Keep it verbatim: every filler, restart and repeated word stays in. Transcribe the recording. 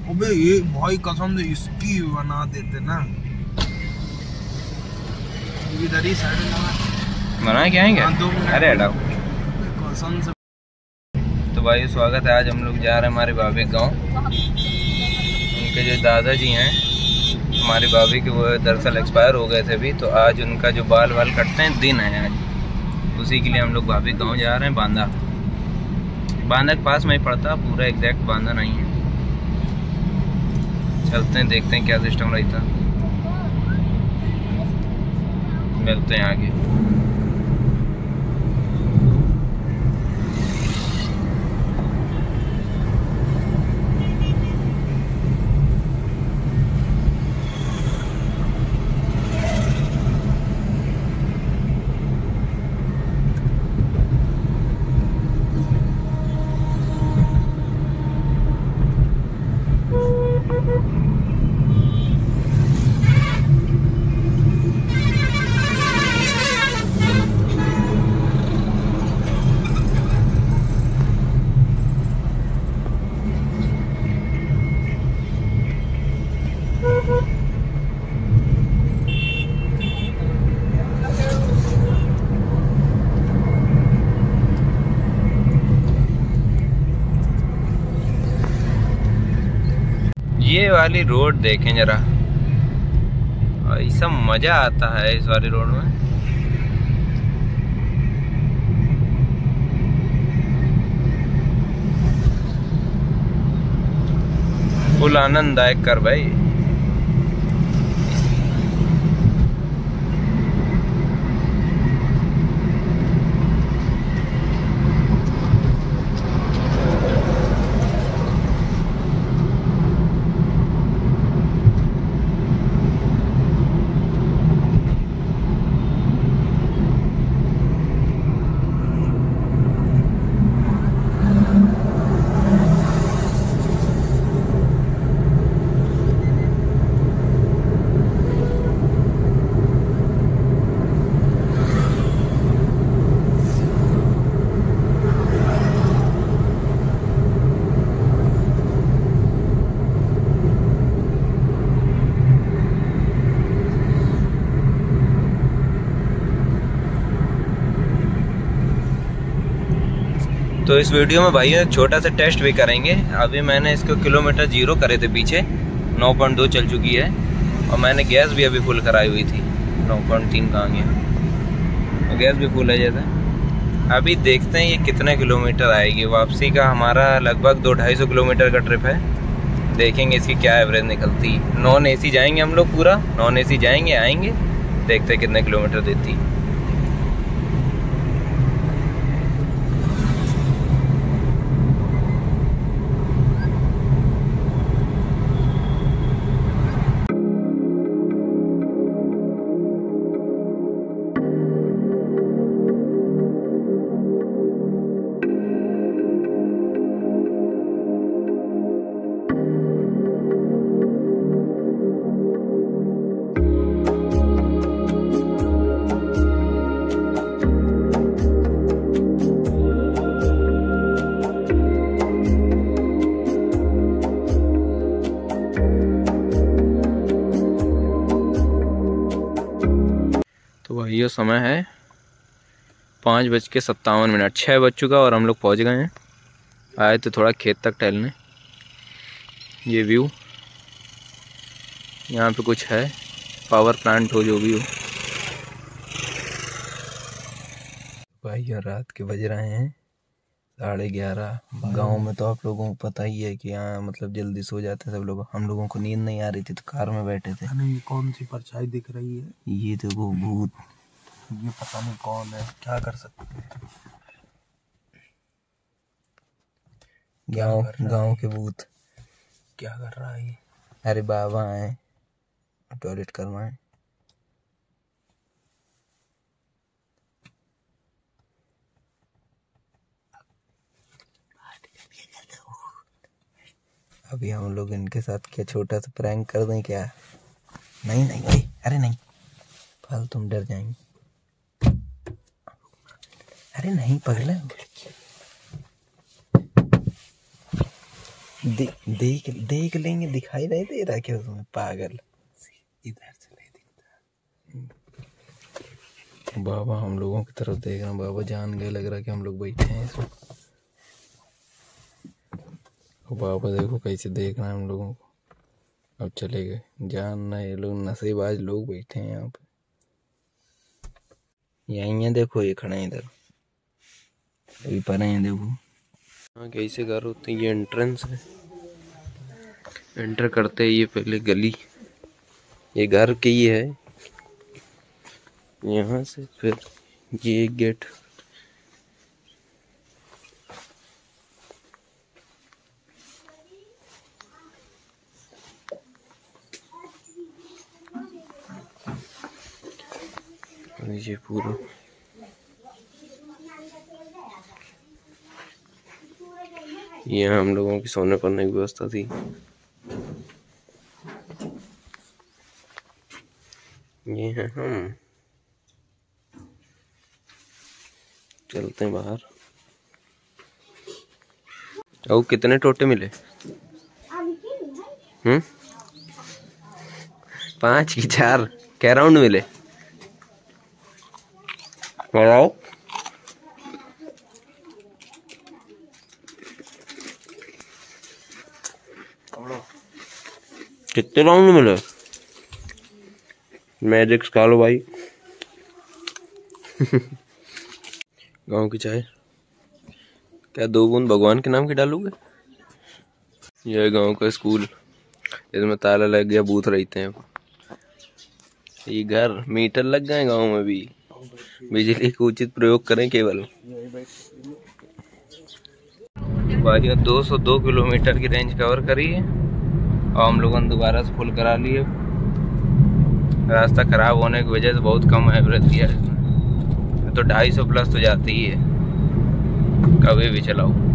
अबे ये भाई कसम से इसकी बना देते ना, इधर ही साइड लगा बना क्या है क्या? अरे हटाओ कसम से। तो भाई स्वागत है। आज हम लोग जा रहे हैं हमारे भाभी गांव। उनके जो दादाजी हैं, हमारी भाभी के, वो दरअसल एक्सपायर हो गए थे अभी, तो आज उनका जो बाल वाल कटते हैं दिन है आज, उसी के लिए हम लोग भाभी गांव जा रहे हैं। बांदा बांदा के पास में ही पड़ता, पूरा एग्जैक्ट बांदा नहीं है। चलते हैं, देखते हैं क्या सिस्टम रहता, मिलते हैं आगे। ये वाली रोड देखें जरा, ऐसा मजा आता है इस वाली रोड में। फुल आनंददायक कर भाई। तो इस वीडियो में भाई एक छोटा सा टेस्ट भी करेंगे। अभी मैंने इसको किलोमीटर जीरो करे थे पीछे, नौ पॉइंट दो चल चुकी है, और मैंने गैस भी अभी फुल कराई हुई थी। नौ पॉइंट तीन कहाँ गया, तो गैस भी फुल है जैसे। अभी देखते हैं ये कितने किलोमीटर आएगी। वापसी का हमारा लगभग दो ढाई सौ किलोमीटर का ट्रिप है। देखेंगे इसकी क्या एवरेज निकलती। नॉन ए सी जाएंगे हम लोग, पूरा नॉन ए सी जाएंगे, आएंगे, देखते हैं कितने किलोमीटर देती। तो भाई ये समय है पाँच बज के सत्तावन मिनट, छः बज चुका और हम लोग पहुँच गए हैं। आए तो थोड़ा खेत तक टहलने। ये व्यू यहाँ पे कुछ है, पावर प्लांट हो जो भी हो। भाई यार रात के बज रहे हैं साढ़े ग्यारह। गाँव में तो आप लोगों को पता ही है कि यहाँ मतलब जल्दी सो जाते हैं सब लोग। हम लोगों को नींद नहीं आ रही थी तो कार में बैठे थे। नहीं, कौन सी परछाई दिख रही है? ये तो वो भूत, ये पता नहीं कौन है, क्या कर सकते हैं। गाँव गाँव के भूत क्या कर रहा है ये? अरे बाबा आए टॉयलेट करवाएं। अभी हम लोग इनके साथ क्या छोटा सा प्रैंक कर दें क्या? नहीं नहीं भाई, अरे नहीं, फाल तुम डर जाएंगे। अरे नहीं पगला, दे, देख देख लेंगे, दिखाई नहीं दे रहा क्या उसमें? पागल, इधर से नहीं दिखता। बाबा हम लोगों की तरफ देख रहे हैं, बाबा जान गए, लग रहा कि हम लोग बैठे हैं इसमें। बाबा देखो कैसे देख रहे हैं हम लोगों को। अब चले गए, जानना ये लोग नशेबाज लोग बैठे हैं यहाँ पे। यहीं है देखो, ये खड़े हैं इधर, अभी पर हैं देखो। हाँ कैसे घर होते हैं, ये एंट्रेंस है। एंटर करते ही ये पहले गली, ये घर की ही है। यहाँ से फिर ये गेट, ये पूरा यहाँ हम लोगों की सोने पड़ने की व्यवस्था थी। ये है हम, चलते हैं बाहर। और कितने टोटे मिले? हम्म पांच की चार क्या राउंड मिले? बताओ। कितने राउंड मिले? मैजिक्स खा लो भाई। गांव की चाय क्या दो बूंद भगवान के नाम की डालोगे? यह गांव का स्कूल, इसमें ताला लग गया, बूथ रहते हैं। ये घर, मीटर लग गए गांव में भी, बिजली का उचित प्रयोग करें केवल। भाइयों दो सौ दो किलोमीटर की रेंज कवर करी है और हम लोगों ने दोबारा से फुल करा लिए। रास्ता खराब होने की वजह से बहुत कम एवरेज दिया है इसमें, तो ढाई सौ प्लस तो जाती ही है कभी भी चलाओ।